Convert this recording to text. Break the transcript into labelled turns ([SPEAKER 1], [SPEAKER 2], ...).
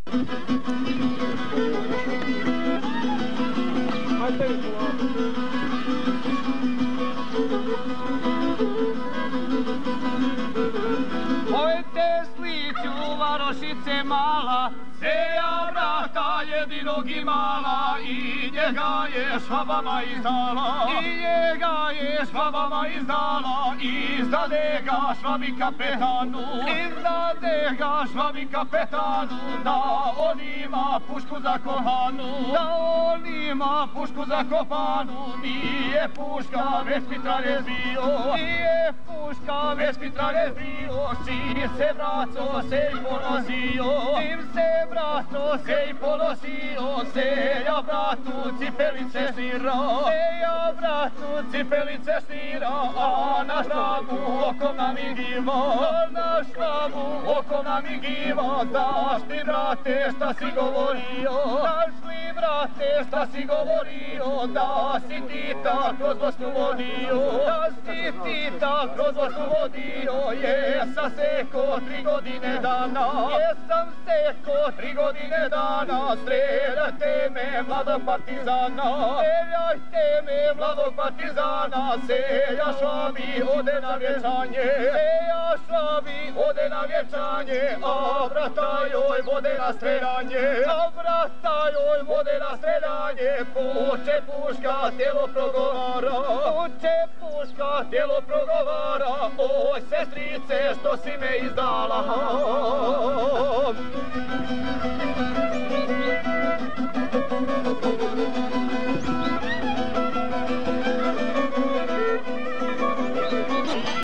[SPEAKER 1] Pojte sliću varošice mala, seja brata jedinog imala i njega je švabama izdala. I njega je švabama izdala, izdade ga švabi kapetanu. Izdade ga švabi kapetanu, da on ima pušku za kohanu. Da on ima pušku za kopanu, nije puška već mitraljez bio. Nije puška već mitraljez bio, čim se braco se i ponosio. Čim se braco se i ponosio, seja bratu cipelice šnira. Seja bratu cipelice šnira, a na štabu oko namigiva. Na štabu oko namigiva, daš li brate šta si govorio? Daš li brate šta si govorio? Da si ti tak kroz Bosnu vodio. Da si ti tak kroz Bosnu vodio. Jesam seko 3 godine dana. Jesam seko 3 godine dana. Streljajte me mladog partizana. Streljajte me mladog partizana. Seja švabi ode na vječanje. Seja švabi ode na vječanje. A brata joj vode na streljanje. A brata joj vode na streljanje. Puče puška tijelo progovara. Puče puška tijelo progovara. Oj sestrice što si me izdala.